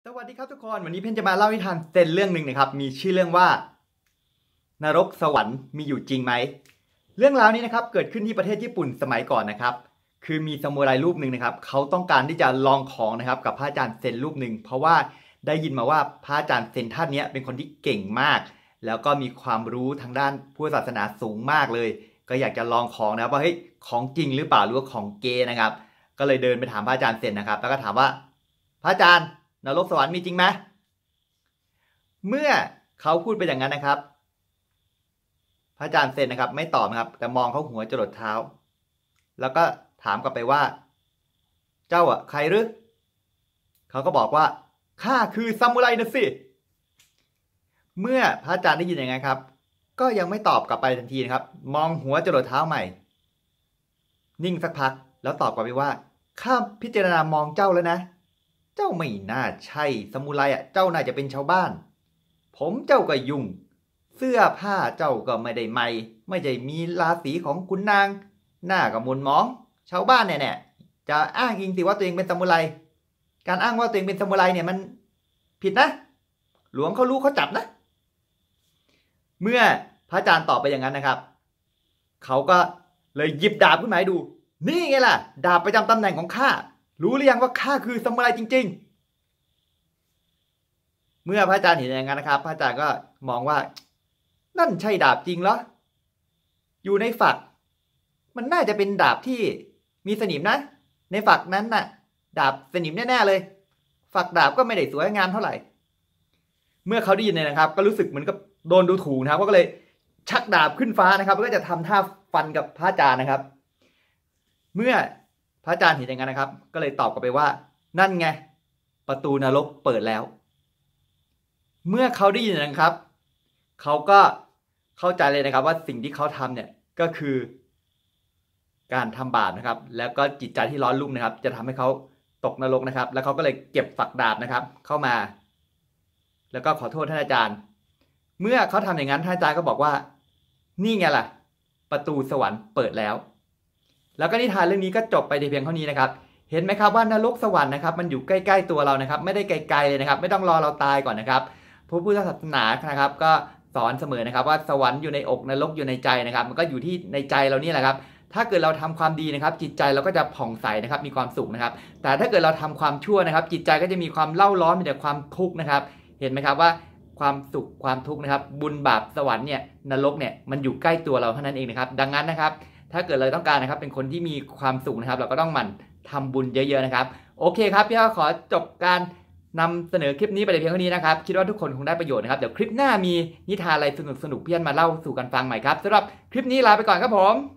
สวัสดีครับทุกคนวันนี้เพนจะมาเล่านิทานเซนเรื่องหนึ่งนะครับมีชื่อเรื่องว่านรกสวรรค์มีอยู่จริงไหมเรื่องราวนี้นะครับเกิดขึ้นที่ประเทศญี่ปุ่นสมัยก่อนนะครับคือมีซามูไรรูปหนึ่งนะครับเขาต้องการที่จะลองของนะครับกับพระอาจารย์เซนรูปหนึ่งเพราะว่าได้ยินมาว่าพระอาจารย์เซนท่านนี้เป็นคนที่เก่งมากแล้วก็มีความรู้ทางด้านพุทธศาสนาสูงมากเลยก็อยากจะลองของนะครับว่าเฮ้ยของจริงหรือเปล่าหรือว่าของเก๊นะครับก็เลยเดินไปถามพระอาจารย์เซนนะครับแล้วก็ถามว่าพระอาจารย์นรกสวรรค์มีจริงไหมเมื่อเขาพูดไปอย่างนั้นนะครับพระอาจารย์เซนนะครับไม่ตอบนะครับแต่มองเขาหัวจรดเท้าแล้วก็ถามกลับไปว่าเจ้าใครหรือเขาก็บอกว่าข้าคือซามูไรนะสิเมื่อพระอาจารย์ได้ยินอย่างนั้นครับก็ยังไม่ตอบกลับไปทันทีนะครับมองหัวจรดเท้าใหม่นิ่งสักพักแล้วตอบกลับไปว่าข้าพิจารณามองเจ้าแล้วนะเจ้าไม่น่าใช่ซามูไรเจ้าน่าจะเป็นชาวบ้านผมเจ้าก็ยุ่งเสื้อผ้าเจ้าก็ไม่ได้ใหม่ไม่ได้มีราศีของขุนนางหน้าก็หม่นหมองชาวบ้านเนี่ยจะอ้างอิงสิว่าตัวเองเป็นซามูไรการอ้างว่าตัวเองเป็นซามูไรเนี่ยมันผิดนะหลวงเขารู้เขาจับนะเมื่อพระอาจารย์ตอบไปอย่างนั้นนะครับเขาก็เลยหยิบดาบขึ้นมาให้ดูนี่ไงล่ะดาบประจำตำแหน่งของข้ารู้หรือยังว่าข้าคือซามูไรจริงๆเมื่อพระอาจารย์เห็นอย่างนั้นนะครับพระอาจารย์ก็มองว่านั่นใช่ดาบจริงเหรออยู่ในฝักมันน่าจะเป็นดาบที่มีสนิมนะในฝักนั้นน่ะดาบสนิมแน่ๆเลยฝักดาบก็ไม่ได้สวยงามเท่าไหร่เมื่อเขาได้ยินเนี่ยนะครับก็รู้สึกเหมือนกับโดนดูถูกนะครับก็เลยชักดาบขึ้นฟ้านะครับแล้วก็จะทำท่าฟันกับพระอาจารย์นะครับเมื่อพระอาจารย์เห็นอย่างนั้นนะครับก็เลยตอบกลับไปว่านั่นไงประตูนรกเปิดแล้วเมื่อเขาได้ยินนะครับเขาก็เข้าใจเลยนะครับว่าสิ่งที่เขาทำเนี่ยก็คือการทำบาปนะครับแล้วก็จิตใจที่ร้อนรุ่มนะครับจะทำให้เขาตกนรกนะครับแล้วเขาก็เลยเก็บฝักดาบนะครับเข้ามาแล้วก็ขอโทษท่านอาจารย์เมื่อเขาทำอย่างนั้นท่านอาจารย์ก็บอกว่านี่ไงล่ะประตูสวรรค์เปิดแล้วแล้วก็นิทานเรื่องนี้ก็จบไปในเพียงเท่านี้นะครับเห็นไหมครับว่านรกสวรรค์นะครับมันอยู่ใกล้ๆตัวเรานะครับไม่ได้ไกลๆเลยนะครับไม่ต้องรอเราตายก่อนนะครับพระพุทธศาสนานะครับก็สอนเสมอนะครับว่าสวรรค์อยู่ในอกนรกอยู่ในใจนะครับมันก็อยู่ที่ในใจเรานี่แหละครับถ้าเกิดเราทำความดีนะครับจิตใจเราก็จะผ่องใสนะครับมีความสุขนะครับแต่ถ้าเกิดเราทำความชั่วนะครับจิตใจก็จะมีความเล่าร้อนมีแต่ความทุกข์นะครับเห็นไหมครับว่าความสุขความทุกข์นะครับบุญบาปสวรรค์เนี่ยนรกเนี่ยมันอยู่ใกล้ตัวเราเท่านั้นเองนะครับดังนั้นนะครับถ้าเกิดเราต้องการนะครับเป็นคนที่มีความสุขนะครับเราก็ต้องหมั่นทำบุญเยอะๆนะครับโอเคครับพี่ขอจบการนำเสนอคลิปนี้ไปเพียงเท่านี้นะครับคิดว่าทุกคนคงได้ประโยชน์นะครับเดี๋ยวคลิปหน้ามีนิทานอะไรสนุกๆพี่มาเล่าสู่กันฟังใหม่ครับสำหรับคลิปนี้ลาไปก่อนครับผม